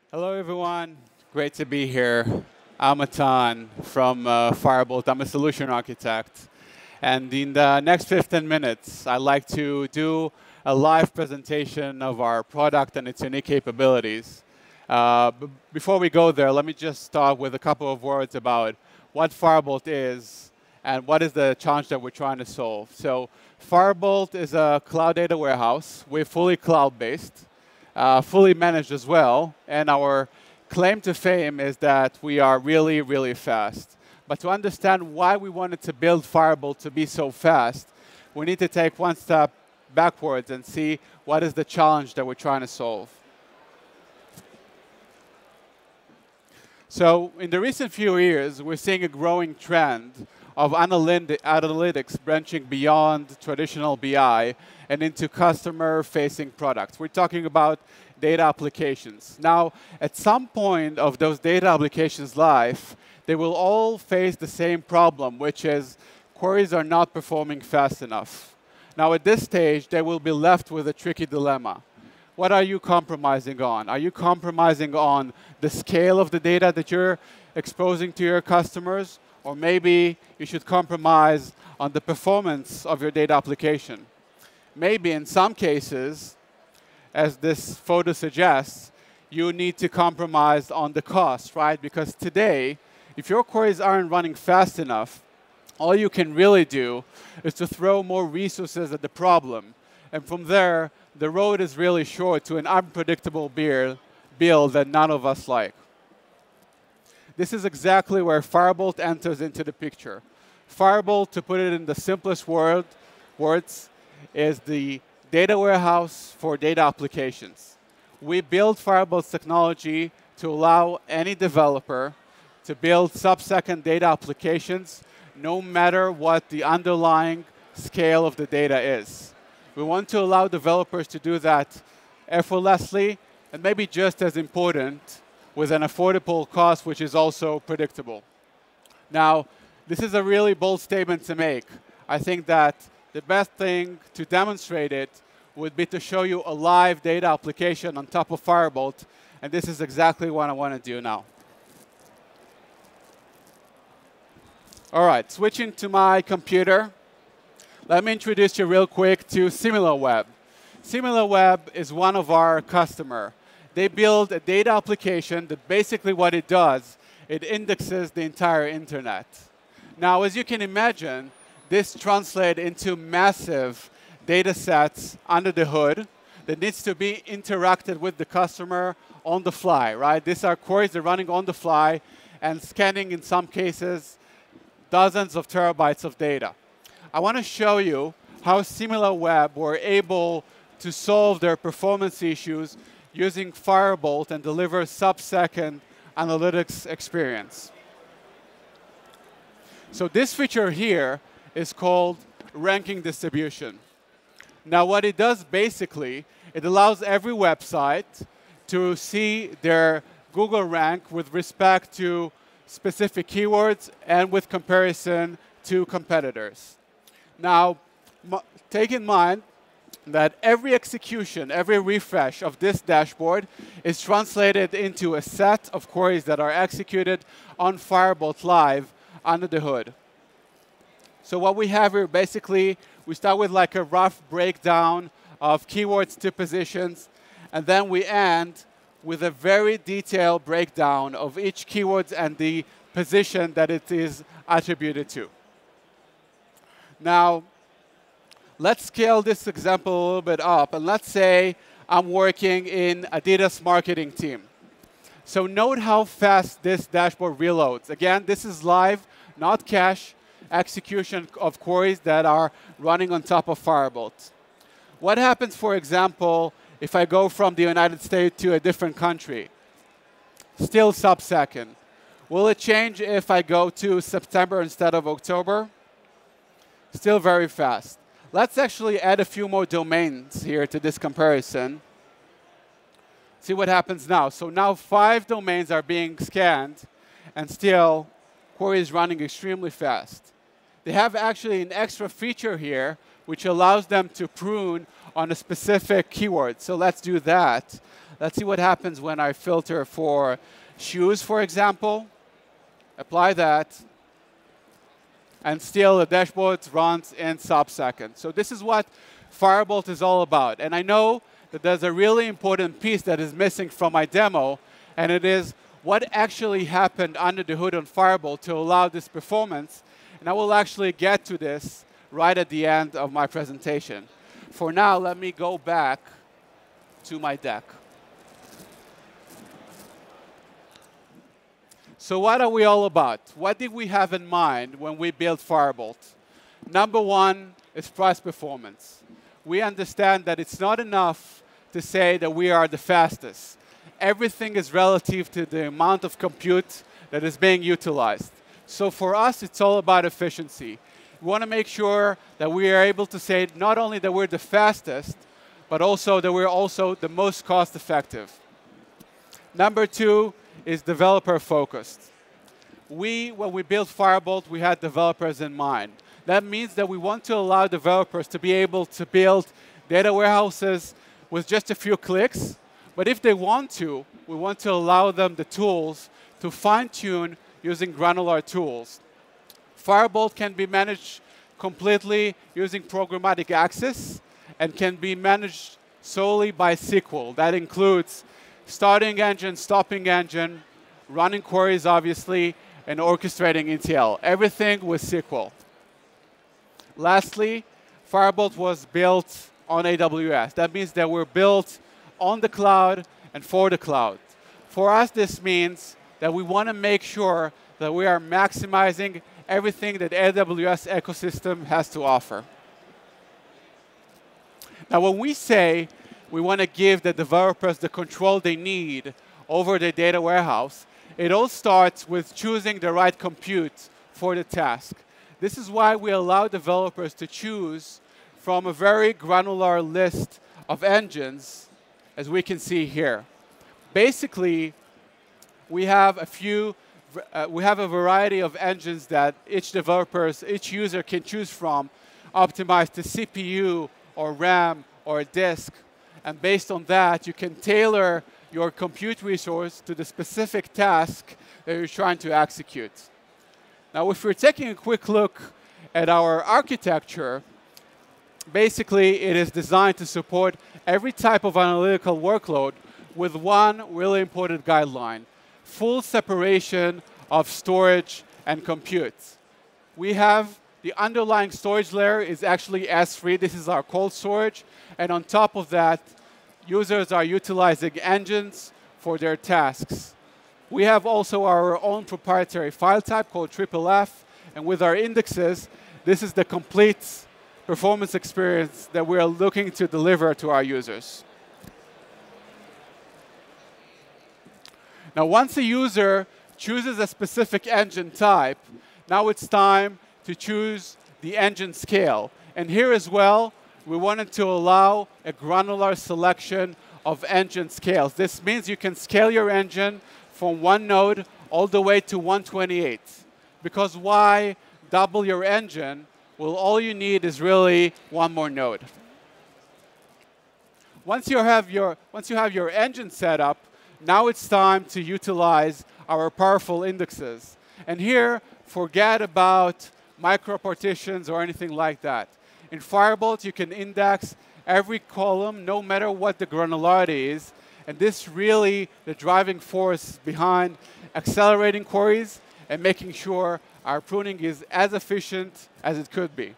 Hello, everyone. Great to be here. I'm Matan from Firebolt. I'm a solution architect. And in the next 15 minutes, I'd like to do a live presentation of our product and its unique capabilities. Before we go there, let me just start with a couple of words about what Firebolt is and what is the challenge that we're trying to solve. So Firebolt is a cloud data warehouse. We're fully cloud-based. Fully managed as well. And our claim to fame is that we are really, really fast. But to understand why we wanted to build Firebolt to be so fast, we need to take one step backwards and see what is the challenge that we're trying to solve. So in the recent few years, we're seeing a growing trend of analytics branching beyond traditional BI and into customer-facing products. We're talking about data applications. Now, at some point of those data applications' life, they will all face the same problem, which is queries are not performing fast enough. Now, at this stage, they will be left with a tricky dilemma. What are you compromising on? Are you compromising on the scale of the data that you're exposing to your customers? Or maybe you should compromise on the performance of your data application. Maybe in some cases, as this photo suggests, you need to compromise on the cost, right? Because today, if your queries aren't running fast enough, all you can really do is to throw more resources at the problem. And from there, the road is really short to an unpredictable build that none of us like. This is exactly where Firebolt enters into the picture. Firebolt, to put it in the simplest words, is the data warehouse for data applications. We build Firebolt's technology to allow any developer to build sub-second data applications no matter what the underlying scale of the data is. We want to allow developers to do that effortlessly and maybe just as important, with an affordable cost, which is also predictable. Now, this is a really bold statement to make. I think that the best thing to demonstrate it would be to show you a live data application on top of Firebolt, and this is exactly what I want to do now. All right, switching to my computer, let me introduce you real quick to SimilarWeb. SimilarWeb is one of our customers. They build a data application that basically what it does, it indexes the entire internet. Now, as you can imagine, this translates into massive data sets under the hood that needs to be interacted with the customer on the fly, right? These are queries that are running on the fly and scanning, in some cases, dozens of terabytes of data. I want to show you how SimilarWeb were able to solve their performance issues using Firebolt and deliver sub-second analytics experience. So this feature here is called ranking distribution. Now what it does basically, it allows every website to see their Google rank with respect to specific keywords and with comparison to competitors. Now, take in mind that every execution, every refresh of this dashboard is translated into a set of queries that are executed on Firebolt Live under the hood. So what we have here, basically, we start with like a rough breakdown of keywords to positions, and then we end with a very detailed breakdown of each keyword and the position that it is attributed to. Now, let's scale this example a little bit up, and let's say I'm working in Adidas marketing team. So note how fast this dashboard reloads. Again, this is live, not cache, execution of queries that are running on top of Firebolt. What happens, for example, if I go from the United States to a different country? Still sub-second. Will it change if I go to September instead of October? Still very fast. Let's actually add a few more domains here to this comparison. See what happens now. So now 5 domains are being scanned, and still query is running extremely fast. They have actually an extra feature here, which allows them to prune on a specific keyword. So let's do that. Let's see what happens when I filter for shoes, for example. Apply that. And still, the dashboard runs in sub-seconds. So this is what Firebolt is all about. And I know that there's a really important piece that is missing from my demo, and it is what actually happened under the hood on Firebolt to allow this performance. And I will actually get to this right at the end of my presentation. For now, let me go back to my deck. So what are we all about? What did we have in mind when we built Firebolt? Number one is price performance. We understand that it's not enough to say that we are the fastest. Everything is relative to the amount of compute that is being utilized. So for us, it's all about efficiency. We want to make sure that we are able to say not only that we're the fastest, but also that we're also the most cost effective. Number two is developer focused. When we built Firebolt, we had developers in mind. That means that we want to allow developers to be able to build data warehouses with just a few clicks. But if they want to, we want to allow them the tools to fine-tune using granular tools. Firebolt can be managed completely using programmatic access and can be managed solely by SQL. That includes starting engine, stopping engine, running queries, obviously, and orchestrating ETL. Everything with SQL. Lastly, Firebolt was built on AWS. That means that we're built on the cloud and for the cloud. For us, this means that we want to make sure that we are maximizing everything that AWS ecosystem has to offer. Now, when we say we want to give the developers the control they need over the data warehouse, it all starts with choosing the right compute for the task. This is why we allow developers to choose from a very granular list of engines, as we can see here. Basically, we have a variety of engines that each user can choose from, optimized to CPU or RAM or disk. And based on that, you can tailor your compute resource to the specific task that you're trying to execute. Now, if we're taking a quick look at our architecture, basically, it is designed to support every type of analytical workload with one really important guideline: full separation of storage and compute. We have the underlying storage layer is actually S3. This is our cold storage. And on top of that, users are utilizing engines for their tasks. We have also our own proprietary file type called FFF. And with our indexes, this is the complete performance experience that we are looking to deliver to our users. Now, once a user chooses a specific engine type, now it's time to choose the engine scale. And here as well, we wanted to allow a granular selection of engine scales. This means you can scale your engine from one node all the way to 128. Because why double your engine? Well, all you need is really one more node. Once you have your engine set up, now it's time to utilize our powerful indexes. And here, forget about micro-partitions or anything like that. In Firebolt, you can index every column, no matter what the granularity is. And this really the driving force behind accelerating queries and making sure our pruning is as efficient as it could be.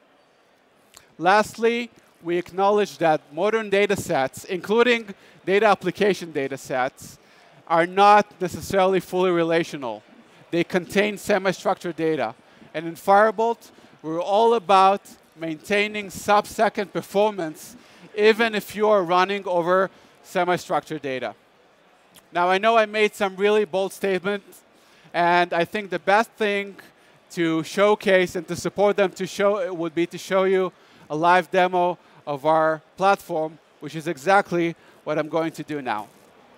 Lastly, we acknowledge that modern data sets, including data application data sets, are not necessarily fully relational. They contain semi-structured data. And in Firebolt, we're all about maintaining sub-second performance, even if you are running over semi-structured data. Now, I know I made some really bold statements, and I think the best thing to showcase and to support them would be to show you a live demo of our platform, which is exactly what I'm going to do now.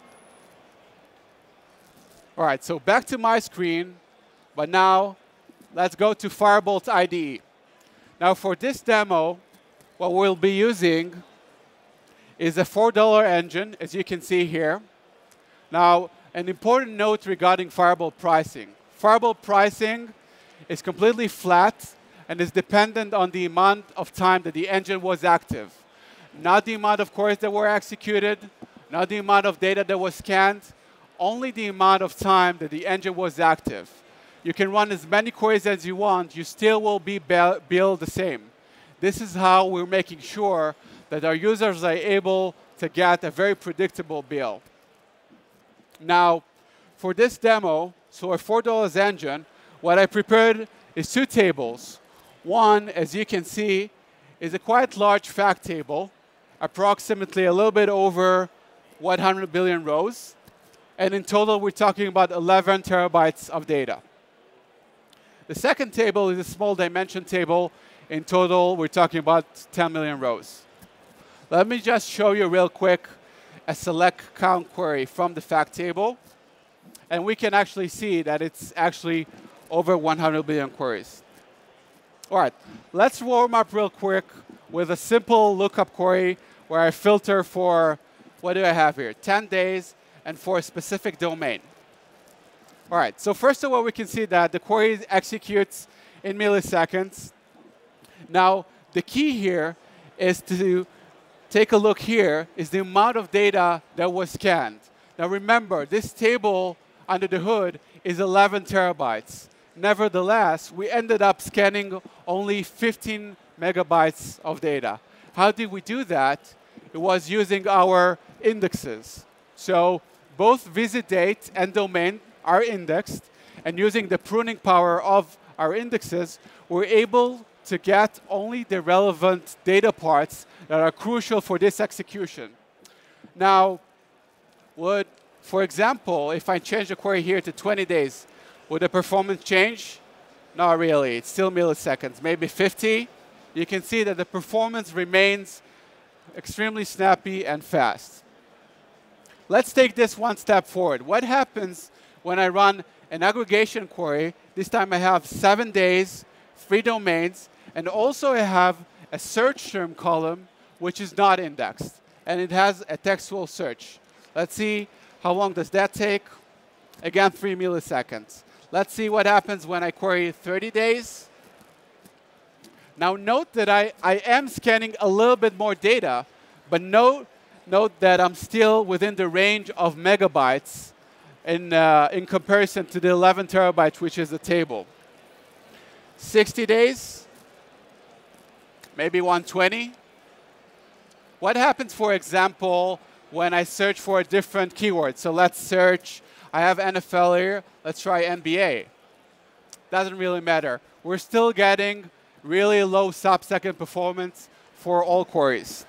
All right, so back to my screen, but now let's go to Firebolt IDE. Now, for this demo, what we'll be using is a $4 engine, as you can see here. Now, an important note regarding Firebolt pricing. Firebolt pricing is completely flat and is dependent on the amount of time that the engine was active. Not the amount of queries that were executed, not the amount of data that was scanned, only the amount of time that the engine was active. You can run as many queries as you want, you still will be billed the same. This is how we're making sure that our users are able to get a very predictable bill. Now, for this demo, so a $4 engine, what I prepared is two tables. One, as you can see, is a quite large fact table, approximately a little bit over 100 billion rows. And in total, we're talking about 11 terabytes of data. The second table is a small dimension table. In total, we're talking about 10 million rows. Let me just show you real quick a select count query from the fact table. And we can actually see that it's actually over 100 billion queries. All right, let's warm up real quick with a simple lookup query where I filter for, what do I have here? 10 days and for a specific domain. All right, so first of all, we can see that the query executes in milliseconds. Now, the key here is to take a look here, is the amount of data that was scanned. Now remember, this table under the hood is 11 terabytes. Nevertheless, we ended up scanning only 15 megabytes of data. How did we do that? It was using our indexes. So both visit date and domain are indexed, and using the pruning power of our indexes, we're able to get only the relevant data parts that are crucial for this execution. Now, for example, if I change the query here to 20 days, would the performance change? Not really. It's still milliseconds, maybe 50. You can see that the performance remains extremely snappy and fast. Let's take this one step forward. What happens when I run an aggregation query? This time I have 7 days, 3 domains, and also I have a search term column which is not indexed, and it has a textual search. Let's see how long does that take. Again, 3 milliseconds. Let's see what happens when I query 30 days. Now note that I am scanning a little bit more data, but note that I'm still within the range of megabytes in comparison to the 11 terabytes, which is the table. 60 days, maybe 120. What happens, for example, when I search for a different keyword? So let's search, I have NFL here, let's try NBA. Doesn't really matter. We're still getting really low sub-second performance for all queries.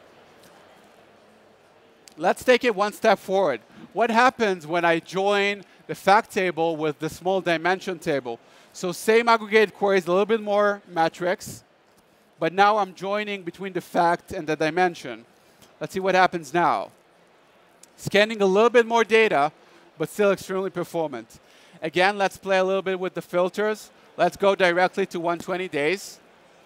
Let's take it one step forward. What happens when I join the fact table with the small dimension table? So same aggregated queries, a little bit more metrics, but now I'm joining between the fact and the dimension. Let's see what happens now. Scanning a little bit more data, but still extremely performant. Again, let's play a little bit with the filters. Let's go directly to 120 days.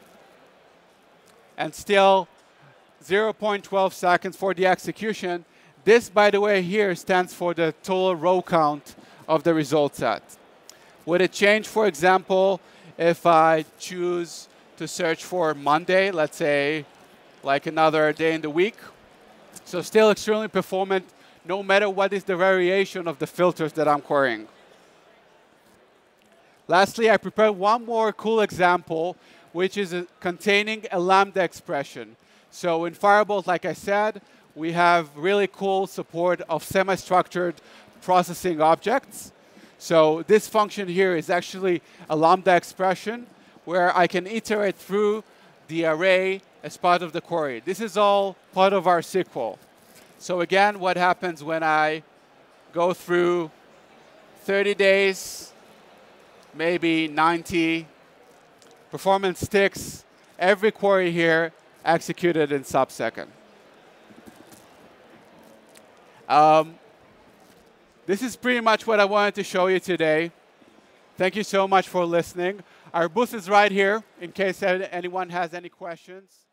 And still 0.12 seconds for the execution. This, by the way, here stands for the total row count of the result set. Would it change, for example, if I choose to search for Monday, let's say, like another day in the week? So still extremely performant, no matter what is the variation of the filters that I'm querying. Lastly, I prepared one more cool example, which is containing a lambda expression. So in Firebolt, like I said, we have really cool support of semi-structured processing objects. So this function here is actually a lambda expression where I can iterate through the array as part of the query. This is all part of our SQL. So again, what happens when I go through 30 days, maybe 90, performance sticks, every query here executed in sub-second. This is pretty much what I wanted to show you today. Thank you so much for listening. Our booth is right here in case anyone has any questions.